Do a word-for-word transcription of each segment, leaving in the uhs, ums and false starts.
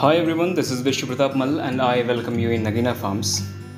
Hi everyone, this is Vishnu Pratap Mal and I welcome you in Nagina Farms.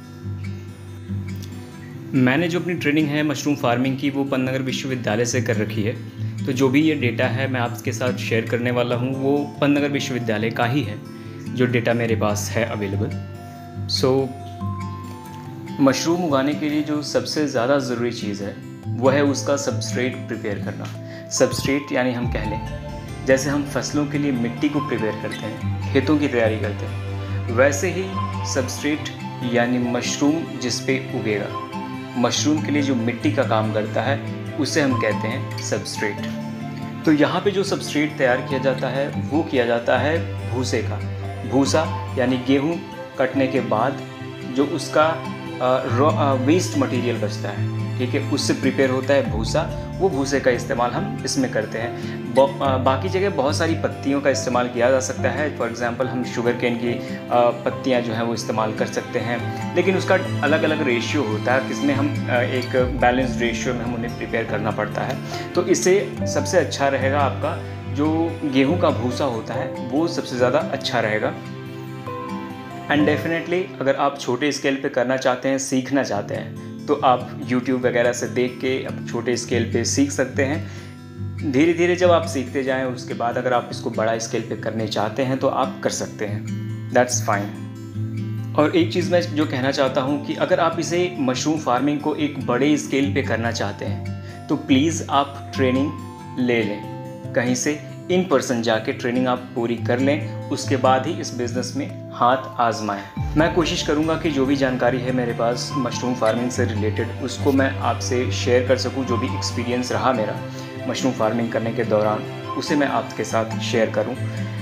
मैंने जो अपनी training है mushroom farming की वो पन्नागर विश्वविद्यालय से कर रखी है। तो जो भी ये डेटा है मैं आपके साथ शेयर करने वाला हूँ वो पन्नागर विश्वविद्यालय का ही है, जो डेटा मेरे पास है अवेलेबल। सो so, मशरूम उगाने के लिए जो सबसे ज़्यादा ज़रूरी चीज़ है वो है उसका सबस्ट्रेट प्रिपेयर करना। सबस्ट्रेट यानी हम कह लें जैसे हम फसलों के लिए मिट्टी को प्रिपेयर करते हैं, खेतों की तैयारी करते हैं, वैसे ही सबस्ट्रेट यानी मशरूम जिस पे उगेगा, मशरूम के लिए जो मिट्टी का काम करता है उसे हम कहते हैं सबस्ट्रेट। तो यहाँ पे जो सबस्ट्रेट तैयार किया जाता है वो किया जाता है भूसे का। भूसा यानी गेहूँ कटने के बाद जो उसका वेस्ट मटेरियल बचता है, ठीक है, उससे प्रिपेयर होता है भूसा। वो भूसे का इस्तेमाल हम इसमें करते हैं। बाकी जगह बहुत सारी पत्तियों का इस्तेमाल किया जा सकता है। फॉर एग्जांपल हम शुगर केन की पत्तियां जो हैं वो इस्तेमाल कर सकते हैं, लेकिन उसका अलग अलग रेशियो होता है, किसमें हम एक बैलेंस्ड रेशियो में हम उन्हें प्रिपेयर करना पड़ता है। तो इससे सबसे अच्छा रहेगा आपका जो गेहूँ का भूसा होता है वो सबसे ज़्यादा अच्छा रहेगा। एंड डेफिनेटली अगर आप छोटे स्केल पे करना चाहते हैं, सीखना चाहते हैं, तो आप यूट्यूब वगैरह से देख के अब छोटे स्केल पे सीख सकते हैं। धीरे धीरे जब आप सीखते जाएं उसके बाद अगर आप इसको बड़ा स्केल पे करने चाहते हैं तो आप कर सकते हैं, दैट्स फाइन। और एक चीज़ मैं जो कहना चाहता हूँ कि अगर आप इसे मशरूम फार्मिंग को एक बड़े स्केल पे करना चाहते हैं तो प्लीज़ आप ट्रेनिंग ले लें, कहीं से इन पर्सन जाके ट्रेनिंग आप पूरी कर लें, उसके बाद ही इस बिज़नेस में हाथ आजमाएं। मैं कोशिश करूंगा कि जो भी जानकारी है मेरे पास मशरूम फार्मिंग से रिलेटेड उसको मैं आपसे शेयर कर सकूं। जो भी एक्सपीरियंस रहा मेरा मशरूम फार्मिंग करने के दौरान उसे मैं आपके साथ शेयर करूं।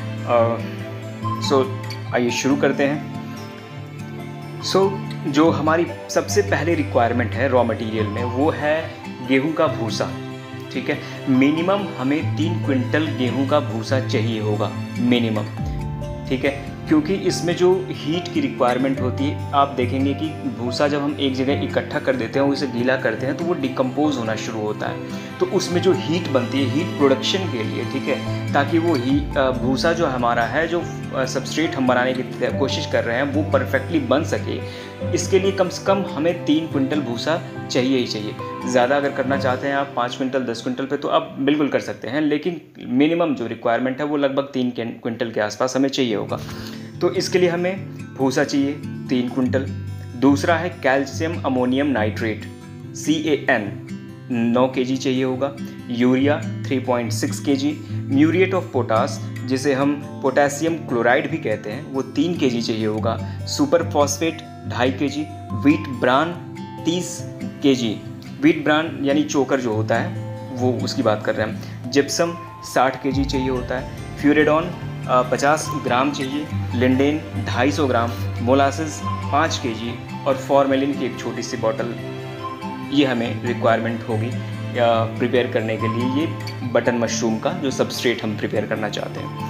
सो आइए शुरू करते हैं। सो so, जो हमारी सबसे पहले रिक्वायरमेंट है रॉ मटेरियल में वो है गेहूं का भूसा, ठीक है। मिनिमम हमें तीन क्विंटल गेहूं का भूसा चाहिए होगा मिनिमम, ठीक है, क्योंकि इसमें जो हीट की रिक्वायरमेंट होती है, आप देखेंगे कि भूसा जब हम एक जगह इकट्ठा कर देते हैं, उसे गीला करते हैं तो वो डिकम्पोज होना शुरू होता है। तो उसमें जो हीट बनती है हीट प्रोडक्शन के लिए, ठीक है, ताकि वो ही भूसा जो हमारा है, जो सबस्ट्रेट हम बनाने की कोशिश कर रहे हैं वो परफेक्टली बन सके, इसके लिए कम से कम हमें तीन क्विंटल भूसा चाहिए ही चाहिए। ज़्यादा अगर करना चाहते हैं आप पाँच क्विंटल दस क्विंटल पे तो आप बिल्कुल कर सकते हैं, लेकिन मिनिमम जो रिक्वायरमेंट है वो लगभग तीन क्विंटल के आसपास हमें चाहिए होगा। तो इसके लिए हमें भूसा चाहिए तीन क्विंटल। दूसरा है calcium ammonium nitrate C A N नौ के जी चाहिए होगा। यूरिया थ्री पॉइंट सिक्स के जी। म्यूरिएट ऑफ पोटास जिसे हम पोटेशियम क्लोराइड भी कहते हैं वो तीन के जी चाहिए होगा। सुपर फॉस्फेट ढाई के जी। वीट ब्रान तीस के जी। वीट ब्रान यानी चोकर जो होता है वो उसकी बात कर रहे हैं हम। जिप्सम साठ के जी चाहिए होता है। फ्यूरेडॉन पचास ग्राम चाहिए। लिंडेन ढाई सौ ग्राम। मोलासिस पाँच के जी और फॉर्मेलिन की एक छोटी सी बॉटल, ये हमें रिक्वायरमेंट होगी या प्रिपेयर करने के लिए ये बटन मशरूम का जो सबस्ट्रेट हम प्रिपेयर करना चाहते हैं।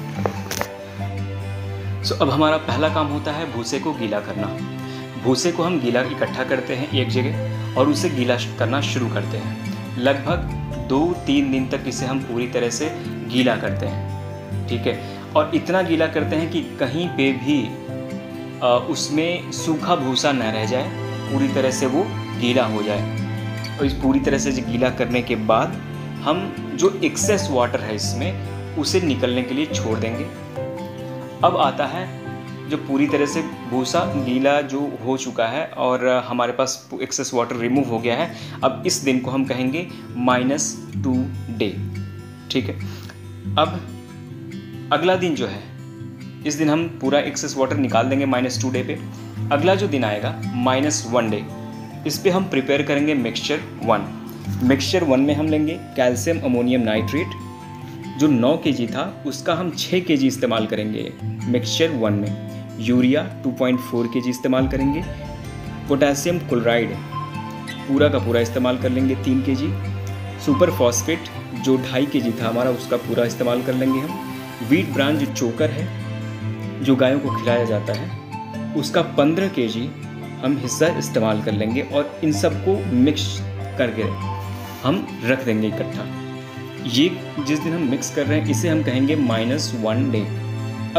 सो so, अब हमारा पहला काम होता है भूसे को गीला करना। भूसे को हम गीला इकट्ठा करते हैं एक जगह और उसे गीला करना शुरू करते हैं। लगभग दो तीन दिन तक इसे हम पूरी तरह से गीला करते हैं, ठीक है, और इतना गीला करते हैं कि कहीं पे भी आ, उसमें सूखा भूसा न रह जाए, पूरी तरह से वो गीला हो जाए। और इस पूरी तरह से गीला करने के बाद हम जो एक्सेस वाटर है इसमें उसे निकलने के लिए छोड़ देंगे। अब आता है जो पूरी तरह से भूसा गीला जो हो चुका है और हमारे पास एक्सेस वाटर रिमूव हो गया है, अब इस दिन को हम कहेंगे माइनस टू डे, ठीक है। अब अगला दिन जो है इस दिन हम पूरा एक्सेस वाटर निकाल देंगे माइनस टू डे पे। अगला जो दिन आएगा माइनस वन डे, इस पे हम प्रिपेयर करेंगे मिक्सचर वन। मिक्सचर वन में हम लेंगे कैल्शियम अमोनियम नाइट्रेट जो नौ के जी था उसका हम छः के जी इस्तेमाल करेंगे मिक्सचर वन में। Urea two point four K G इस्तेमाल करेंगे। पोटेशियम क्लोराइड पूरा का पूरा इस्तेमाल कर लेंगे तीन के जी। सुपर फॉस्फेट जो ढाई के जी था हमारा उसका पूरा इस्तेमाल कर लेंगे हम। वीट ब्रान जो चोकर है जो गायों को खिलाया जाता है उसका पंद्रह के जी हम हिस्सा इस्तेमाल कर लेंगे और इन सबको मिक्स करके हम रख देंगे इकट्ठा। ये जिस दिन हम मिक्स कर रहे हैं इसे हम कहेंगे माइनस वन डे। अब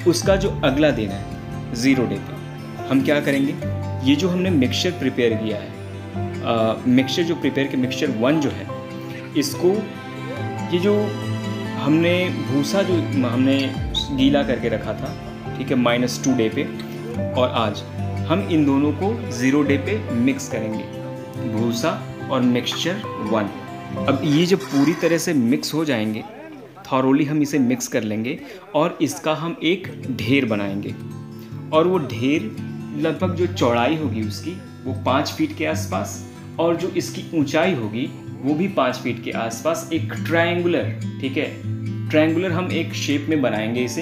उसका जो अगला दिन है ज़ीरो डे पे हम क्या करेंगे, ये जो हमने मिक्सचर प्रिपेयर किया है, मिक्सचर जो प्रिपेयर किया मिक्सचर वन जो है, इसको ये जो हमने भूसा जो हमने गीला करके रखा था, ठीक है, माइनस टू डे पे, और आज हम इन दोनों को ज़ीरो डे पे मिक्स करेंगे, भूसा और मिक्सचर वन। अब ये जब पूरी तरह से मिक्स हो जाएंगे, थॉरोली हम इसे मिक्स कर लेंगे और इसका हम एक ढेर बनाएंगे, और वो ढेर लगभग जो चौड़ाई होगी उसकी वो पाँच फीट के आसपास, और जो इसकी ऊंचाई होगी वो भी पाँच फीट के आसपास, एक ट्रायंगुलर, ठीक है, ट्रायंगुलर हम एक शेप में बनाएंगे इसे,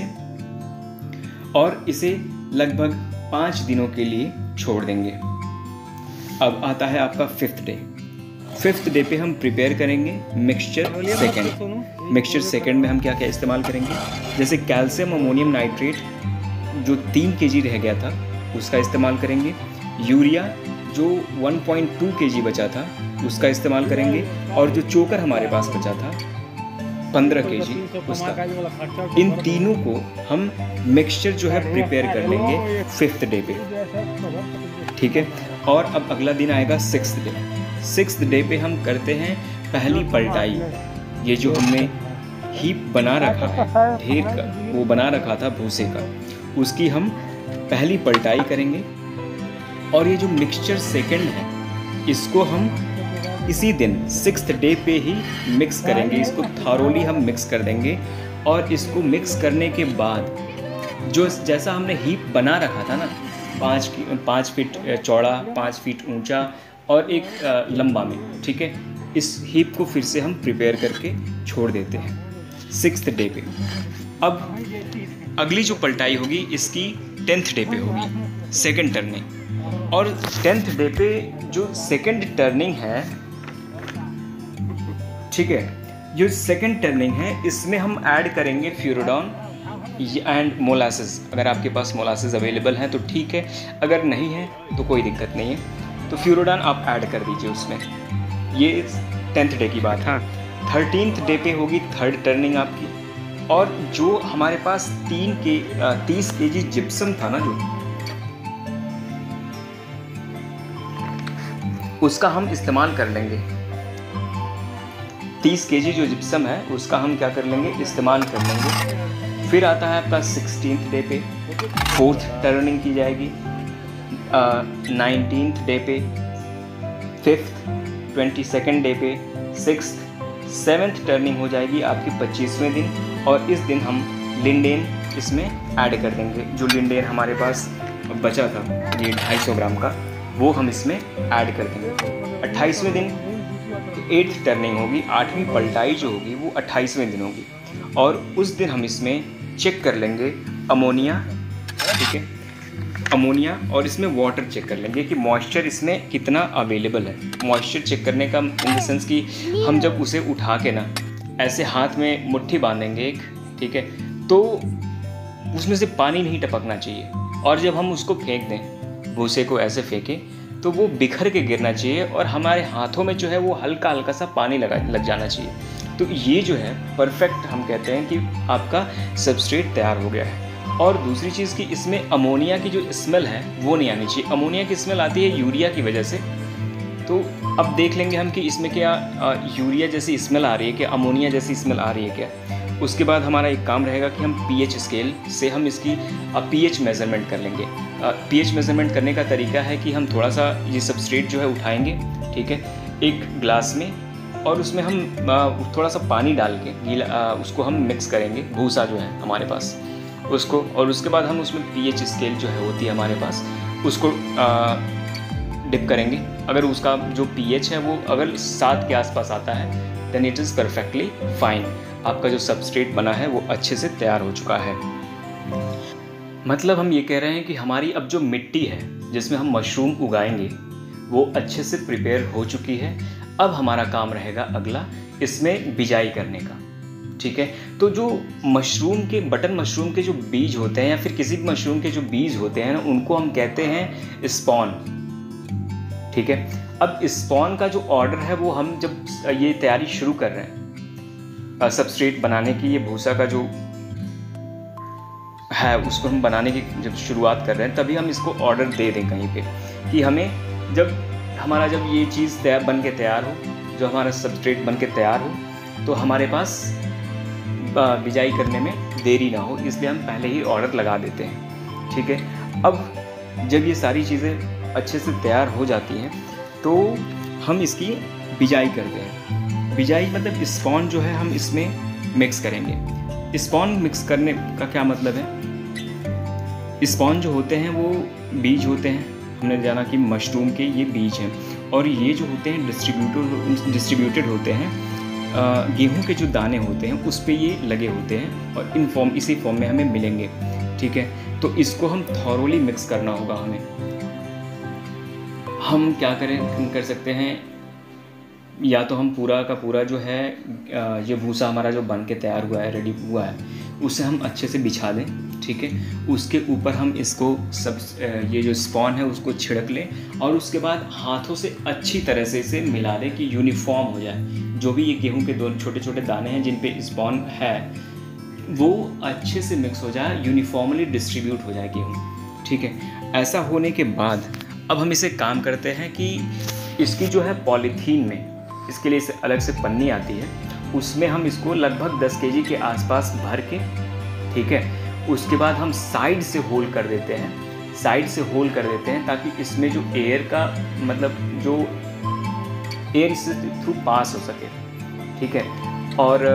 और इसे लगभग पाँच दिनों के लिए छोड़ देंगे। अब आता है आपका फिफ्थ डे। फिफ्थ डे पे हम प्रिपेयर करेंगे मिक्सचर सेकंड। मिक्सचर सेकंड में हम क्या क्या इस्तेमाल करेंगे, जैसे कैल्शियम अमोनियम नाइट्रेट जो तीन केजी रह गया था उसका इस्तेमाल करेंगे, यूरिया जो वन पॉइंट टू केजी बचा था उसका इस्तेमाल करेंगे, और जो चोकर हमारे पास बचा था पंद्रह केजी उसका। इन तीनों को हम मिक्सचर जो है प्रिपेयर कर लेंगे फिफ्थ डे पे, ठीक है। और अब अगला दिन आएगा सिक्स्थ डे। सिक्स्थ डे पे हम करते हैं पहली पलटाई। ये जो हमने हीप बना रखा है, ढेर का वो बना रखा था भूसे का, उसकी हम पहली पलटाई करेंगे, और ये जो मिक्सचर सेकंड है इसको हम इसी दिन सिक्स्थ डे पे ही मिक्स करेंगे, इसको थारोली हम मिक्स कर देंगे। और इसको मिक्स करने के बाद जो जैसा हमने हीप बना रखा था ना, पाँच पाँच फीट चौड़ा, पाँच फीट ऊंचा और एक लंबा में, ठीक है, इस हीप को फिर से हम प्रिपेयर करके छोड़ देते हैं सिक्स्थ डे पे। अब अगली जो पलटाई होगी इसकी टेंथ डे पे होगी, सेकेंड टर्निंग। और टेंथ डे पे जो सेकेंड टर्निंग है, ठीक है, जो सेकेंड टर्निंग है इसमें हम ऐड करेंगे फ्यूरोडॉन एंड मोलासेस। अगर आपके पास मोलासेस अवेलेबल हैं तो ठीक है, अगर नहीं है तो कोई दिक्कत नहीं है, तो फ्यूरोडॉन आप ऐड कर दीजिए उसमें। ये टेंथ डे की बात है। थर्टीन्थ डे पे होगी थर्ड टर्निंग आपकी, और जो हमारे पास तीन के तीस के जी जिप्सम था ना, जो उसका हम इस्तेमाल कर लेंगे। तीस केजी जो जिप्सम है उसका हम क्या कर लेंगे, इस्तेमाल कर लेंगे। फिर आता है आपका सिक्सटीन्थ डे पे फोर्थ टर्निंग की जाएगी, नाइनटीन्थ डे पे फिफ्थ, ट्वेंटी सेकेंड डे पे सिक्स्थ, सेवन्थ टर्निंग हो जाएगी आपकी पच्चीसवें दिन, और इस दिन हम लिंडेन इसमें ऐड कर देंगे। जो लिंडेन हमारे पास बचा था ये ढाई सौ ग्राम का, वो हम इसमें ऐड कर देंगे। अट्ठाईसवें दिन एट्थ टर्निंग होगी, आठवीं पलटाई जो होगी वो अट्ठाईसवें दिन होगी, और उस दिन हम इसमें चेक कर लेंगे अमोनिया, ठीक है, अमोनिया, और इसमें वाटर चेक कर लेंगे कि मॉइस्चर इसमें कितना अवेलेबल है। मॉइस्चर चेक करने का इन द सेंस कि हम जब उसे उठा के ना ऐसे हाथ में मुट्ठी बांधेंगे एक, ठीक है, तो उसमें से पानी नहीं टपकना चाहिए, और जब हम उसको फेंक दें, भूसे को ऐसे फेंकें, तो वो बिखर के गिरना चाहिए, और हमारे हाथों में जो है वो हल्का हल्का सा पानी लगा लग जाना चाहिए। तो ये जो है परफेक्ट हम कहते हैं कि आपका सबस्ट्रेट तैयार हो गया है। और दूसरी चीज़ कि इसमें अमोनिया की जो स्मेल है वो नहीं आनी चाहिए। अमोनिया की स्मेल आती है यूरिया की वजह से, तो अब देख लेंगे हम कि इसमें क्या यूरिया जैसी स्मेल आ रही है, क्या अमोनिया जैसी स्मेल आ रही है क्या। उसके बाद हमारा एक काम रहेगा कि हम पीएच स्केल से हम इसकी पीएच मेज़रमेंट कर लेंगे। पीएच मेज़रमेंट करने का तरीका है कि हम थोड़ा सा ये सबस्ट्रेट जो है उठाएंगे, ठीक है, एक ग्लास में, और उसमें हम थोड़ा सा पानी डाल के गीला उसको हम मिक्स करेंगे, भूसा जो है हमारे पास उसको, और उसके बाद हम उसमें पीएच स्केल जो है होती है हमारे पास, उसको डिप करेंगे। अगर उसका जो पीएच है वो अगर सात के आसपास आता है then it is perfectly fine, आपका जो सबस्ट्रेट बना है वो अच्छे से तैयार हो चुका है। मतलब हम ये कह रहे हैं कि हमारी अब जो मिट्टी है जिसमें हम मशरूम उगाएंगे वो अच्छे से प्रिपेयर हो चुकी है। अब हमारा काम रहेगा अगला इसमें बिजाई करने का, ठीक है। तो जो मशरूम के बटन मशरूम के जो बीज होते हैं या फिर किसी भी मशरूम के जो बीज होते हैं ना, उनको हम कहते हैं स्पॉन, ठीक है। अब स्पॉन का जो ऑर्डर है वो हम जब ये तैयारी शुरू कर रहे हैं सबस्ट्रेट बनाने की, ये भूसा का जो है उसको हम बनाने की जब शुरुआत कर रहे हैं तभी हम इसको ऑर्डर दे दें कहीं पे कि हमें जब हमारा जब ये चीज़ तैयार बन के तैयार हो, जो हमारा सबस्ट्रेट बन के तैयार हो, तो हमारे पास बिजाई करने में देरी ना हो, इसलिए हम पहले ही ऑर्डर लगा देते हैं। ठीक है, अब जब ये सारी चीज़ें अच्छे से तैयार हो जाती हैं तो हम इसकी बिजाई करते हैं। बिजाई मतलब स्पॉन जो है हम इसमें मिक्स करेंगे। स्पॉन मिक्स करने का क्या मतलब है, स्पॉन जो होते हैं वो बीज होते हैं, हमने जाना कि मशरूम के ये बीज हैं, और ये जो होते हैं डिस्ट्रीब्यूटेड डिस्ट्रीब्यूटेड होते हैं, गेहूं के जो दाने होते हैं उस पे ये लगे होते हैं और इन फॉर्म इसी फॉर्म में हमें मिलेंगे। ठीक है, तो इसको हम थॉरोली मिक्स करना होगा हमें। हम क्या करें कर सकते हैं, या तो हम पूरा का पूरा जो है ये भूसा हमारा जो बन के तैयार हुआ है, रेडी हुआ है, उसे हम अच्छे से बिछा दें। ठीक है, उसके ऊपर हम इसको सब ये जो स्पॉन है उसको छिड़क लें और उसके बाद हाथों से अच्छी तरह से इसे मिला दें कि यूनिफॉर्म हो जाए। जो भी ये गेहूं के दो छोटे छोटे दाने हैं जिन पे स्पॉन है वो अच्छे से मिक्स हो जाए, यूनिफॉर्मली डिस्ट्रीब्यूट हो जाए गेहूँ। ठीक है, ऐसा होने के बाद अब हम इसे काम करते हैं कि इसकी जो है पॉलीथीन में, इसके लिए इसे अलग से पन्नी आती है, उसमें हम इसको लगभग दस केजी के आसपास भर के, ठीक है, उसके बाद हम साइड से होल कर देते हैं, साइड से होल कर देते हैं ताकि इसमें जो एयर का मतलब जो एयर इससे थ्रू पास हो सके। ठीक है, और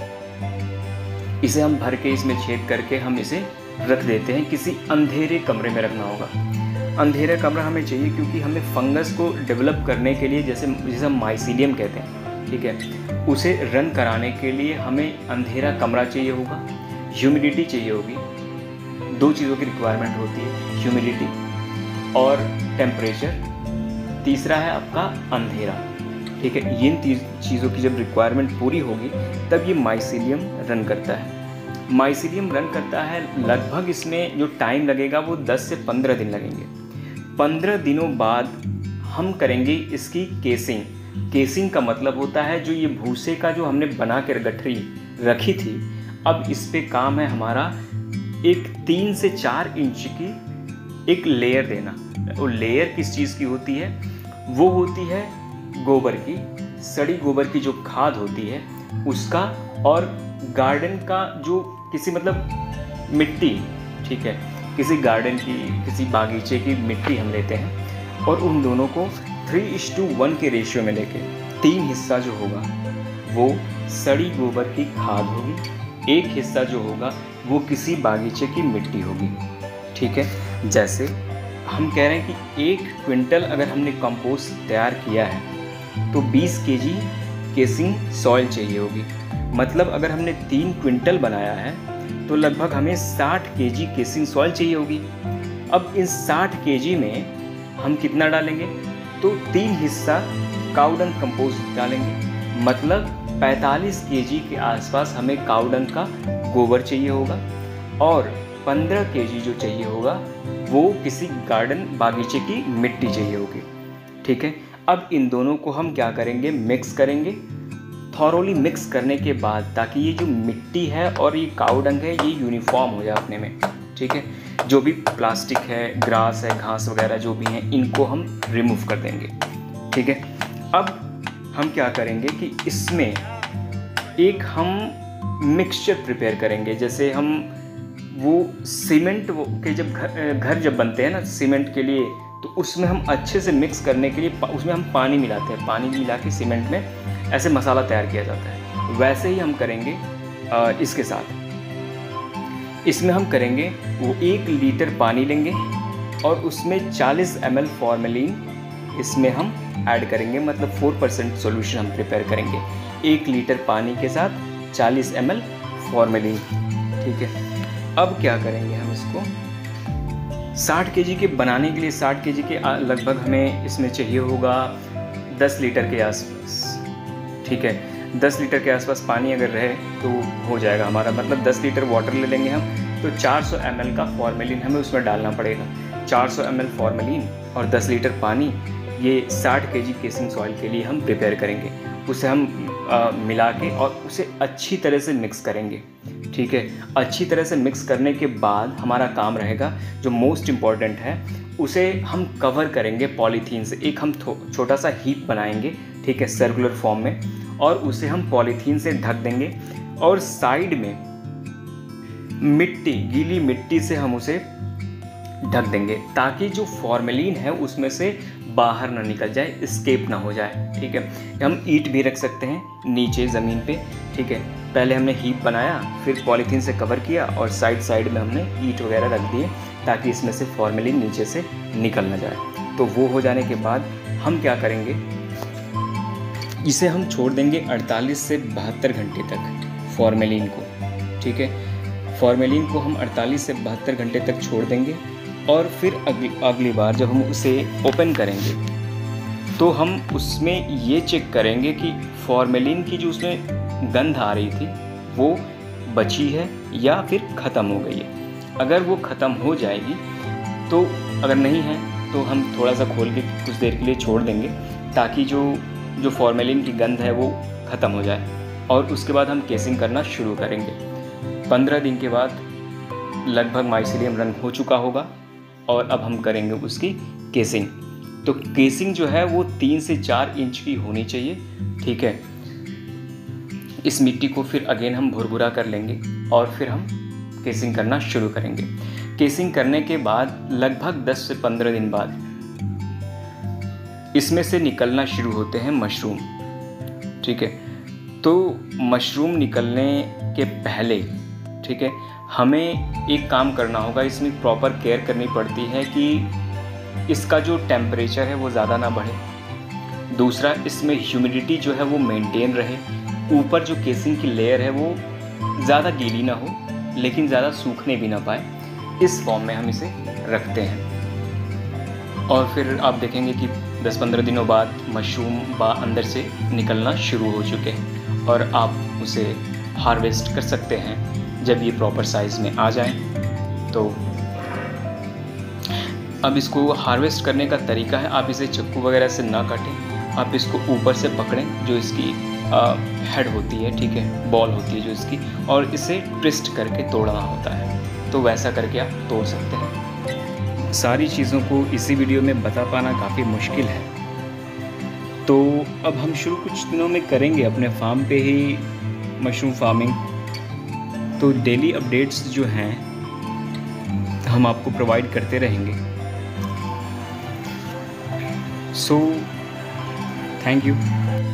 इसे हम भर के इसमें छेद करके हम इसे रख देते हैं। किसी अंधेरे कमरे में रखना होगा। अंधेरा कमरा हमें चाहिए क्योंकि हमें फंगस को डेवलप करने के लिए, जैसे जिसे हम माइसीलियम कहते हैं, ठीक है, उसे रन कराने के लिए हमें अंधेरा कमरा चाहिए होगा, ह्यूमिडिटी चाहिए होगी। दो चीज़ों की रिक्वायरमेंट होती है, ह्यूमिडिटी और टेम्परेचर। तीसरा है आपका अंधेरा। ठीक है, इन तीन चीज़ों की जब रिक्वायरमेंट पूरी होगी तब ये माइसीलियम रन करता है। माइसीलियम रन करता है लगभग, इसमें जो टाइम लगेगा वो दस से पंद्रह दिन लगेंगे। पंद्रह दिनों बाद हम करेंगे इसकी केसिंग। केसिंग का मतलब होता है जो ये भूसे का जो हमने बना कर गठरी रखी थी, अब इस पे काम है हमारा एक तीन से चार इंच की एक लेयर देना। वो लेयर किस चीज़ की होती है, वो होती है गोबर की, सड़ी गोबर की जो खाद होती है उसका, और गार्डन का जो किसी मतलब मिट्टी, ठीक है, किसी गार्डन की, किसी बागीचे की मिट्टी हम लेते हैं और उन दोनों को थ्री इस टू वन के रेशियो में लेके तीन हिस्सा जो होगा वो सड़ी गोबर की खाद होगी, एक हिस्सा जो होगा वो किसी बागीचे की मिट्टी होगी। ठीक है, जैसे हम कह रहे हैं कि एक क्विंटल अगर हमने कंपोस्ट तैयार किया है तो बीस केजी केसिंग सॉइल चाहिए होगी। मतलब अगर हमने तीन क्विंटल बनाया है तो लगभग हमें साठ केजी केसिंग सॉइल चाहिए होगी। अब इन साठ केजी में हम कितना डालेंगे, तो तीन हिस्सा काउडंग कंपोस्ट डालेंगे। मतलब पैंतालीस केजी के आसपास हमें काउडंग का गोबर चाहिए होगा और पंद्रह केजी जो चाहिए होगा वो किसी गार्डन बागीचे की मिट्टी चाहिए होगी। ठीक है, अब इन दोनों को हम क्या करेंगे, मिक्स करेंगे, थॉरोली मिक्स करने के बाद, ताकि ये जो मिट्टी है और ये काउडंग है ये यूनिफॉर्म हो जाए अपने में। ठीक है, जो भी प्लास्टिक है, ग्रास है, घास वगैरह जो भी हैं, इनको हम रिमूव कर देंगे। ठीक है, अब हम क्या करेंगे कि इसमें एक हम मिक्सचर प्रिपेयर करेंगे। जैसे हम वो सीमेंट वो के जब घर घर जब बनते हैं ना सीमेंट के लिए, तो उसमें हम अच्छे से मिक्स करने के लिए उसमें हम पानी मिलाते हैं, पानी मिला के सीमेंट में ऐसे मसाला तैयार किया जाता है। वैसे ही हम करेंगे इसके साथ। इसमें हम करेंगे वो एक लीटर पानी लेंगे और उसमें चालीस एम एल फॉर्मेलिन इसमें हम ऐड करेंगे। मतलब फोर परसेंट सोल्यूशन हम प्रिपेयर करेंगे एक लीटर पानी के साथ चालीस एम एल फॉर्मेलिन। ठीक है, अब क्या करेंगे हम इसको साठ केजी के बनाने के लिए, साठ केजी के लगभग हमें इसमें चाहिए होगा दस लीटर के आसपास। ठीक है, दस लीटर के आसपास पानी अगर रहे तो हो जाएगा हमारा। मतलब दस लीटर वाटर ले लेंगे हम, तो चार सौ एम एल का फॉर्मेलिन हमें उसमें डालना पड़ेगा। चार सौ एम एल फॉर्मेलिन और दस लीटर पानी, ये साठ केजी केसिंग सॉइल के लिए हम प्रिपेयर करेंगे। उसे हम आ, मिला के और उसे अच्छी तरह से मिक्स करेंगे। ठीक है, अच्छी तरह से मिक्स करने के बाद हमारा काम रहेगा जो मोस्ट इम्पॉर्टेंट है, उसे हम कवर करेंगे पॉलीथीन से। एक हम छोटा सा हीप बनाएंगे, ठीक है, सर्कुलर फॉर्म में, और उसे हम पॉलीथीन से ढक देंगे और साइड में मिट्टी, गीली मिट्टी से हम उसे ढक देंगे ताकि जो फॉर्मेलिन है उसमें से बाहर ना निकल जाए, एस्केप ना हो जाए। ठीक है, हम ईंट भी रख सकते हैं नीचे ज़मीन पे। ठीक है, पहले हमने हीप बनाया, फिर पॉलीथीन से कवर किया और साइड साइड में हमने ईंट वगैरह रख दिए ताकि इसमें से फॉर्मेलिन नीचे से निकल ना जाए। तो वो हो जाने के बाद हम क्या करेंगे, इसे हम छोड़ देंगे अड़तालीस से बहत्तर घंटे तक फॉर्मेलिन को। ठीक है, फॉर्मेलिन को हम अड़तालीस से बहत्तर घंटे तक छोड़ देंगे और फिर अगली अगली बार जब हम उसे ओपन करेंगे तो हम उसमें ये चेक करेंगे कि फॉर्मेलिन की जो उसमें गंध आ रही थी वो बची है या फिर ख़त्म हो गई है। अगर वो ख़त्म हो जाएगी तो, अगर नहीं है तो हम थोड़ा सा खोल के कुछ देर के लिए छोड़ देंगे ताकि जो जो फॉर्मेलिन की गंध है वो ख़त्म हो जाए, और उसके बाद हम केसिंग करना शुरू करेंगे। पंद्रह दिन के बाद लगभग माइसीलियम रन हो चुका होगा और अब हम करेंगे उसकी केसिंग। तो केसिंग जो है वो तीन से चार इंच की होनी चाहिए। ठीक है, इस मिट्टी को फिर अगेन हम भुरभुरा कर लेंगे और फिर हम केसिंग करना शुरू करेंगे। केसिंग करने के बाद लगभग दस से पंद्रह दिन बाद इसमें से निकलना शुरू होते हैं मशरूम। ठीक है, तो मशरूम निकलने के पहले, ठीक है, हमें एक काम करना होगा, इसमें प्रॉपर केयर करनी पड़ती है कि इसका जो टेम्परेचर है वो ज़्यादा ना बढ़े। दूसरा, इसमें ह्यूमिडिटी जो है वो मेंटेन रहे। ऊपर जो केसिंग की लेयर है वो ज़्यादा गीली ना हो लेकिन ज़्यादा सूखने भी ना पाए, इस फॉर्म में हम इसे रखते हैं। और फिर आप देखेंगे कि दस पंद्रह दिनों बाद मशरूम बा अंदर से निकलना शुरू हो चुके हैं और आप उसे हार्वेस्ट कर सकते हैं जब ये प्रॉपर साइज़ में आ जाएं। तो अब इसको हार्वेस्ट करने का तरीका है, आप इसे चाकू वगैरह से ना काटें, आप इसको ऊपर से पकड़ें, जो इसकी हेड होती है, ठीक है, बॉल होती है जो इसकी, और इसे ट्विस्ट करके तोड़ना होता है। तो वैसा करके आप तोड़ सकते हैं। सारी चीज़ों को इसी वीडियो में बता पाना काफ़ी मुश्किल है, तो अब हम शुरू कुछ दिनों में करेंगे अपने फार्म पे ही मशरूम फार्मिंग। तो डेली अपडेट्स जो हैं हम आपको प्रोवाइड करते रहेंगे। So thank you.